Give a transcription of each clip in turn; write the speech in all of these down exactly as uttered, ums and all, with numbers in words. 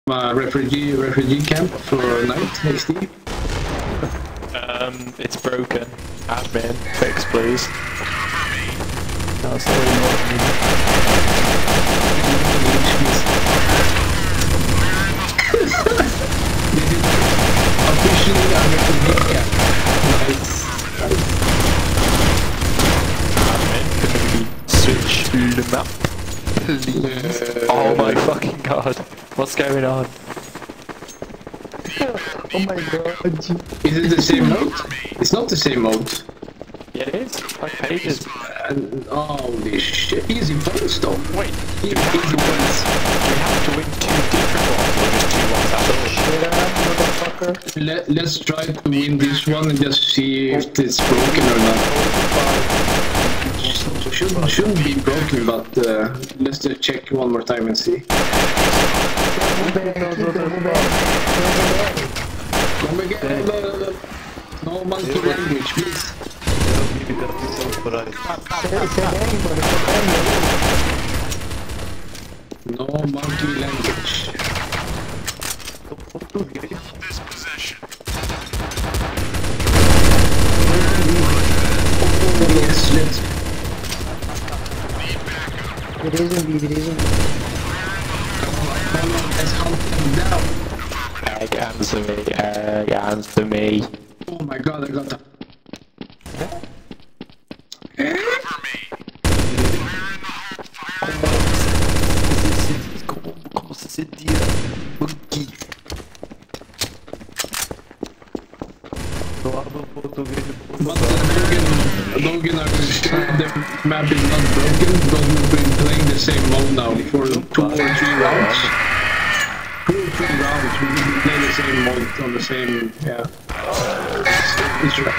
uh, refugee refugee camp for night X D? Um, it's broken. Admin, fix please. No, sorry, no. This is officially a refugee camp. Nice. Admin, can we switch the map, please? Uh, Oh my fucking god, what's going on? Oh my god. Is it the same mode? It's not the same mode. Yeah, it is. Five pages. And, holy shit. Easy points though. Wait, Easy, easy points. we have to win two different ones or just two ones? That's all. Shit ass motherfucker. Let, let's try to win this one and just see if it's broken or not. Shouldn't, shouldn't be broken, but uh, let's just check one more time and see. Come again. No monkey language, please. No monkey language. Yes, let's. It isn't me, it isn't me. Come on, let's hunt them down. Egg, answer me, egg, answer me. Oh my god, I got the. Como se sentia monkey? But uh, Logan, Logan, I'm sure the map is not broken, but we've been playing the same mode now for two or three rounds. Two or three rounds, we've been playing the same mode on the same, yeah. It's right.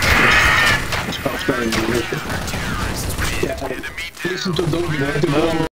It's fast. Yeah, listen to Logan, I have to go.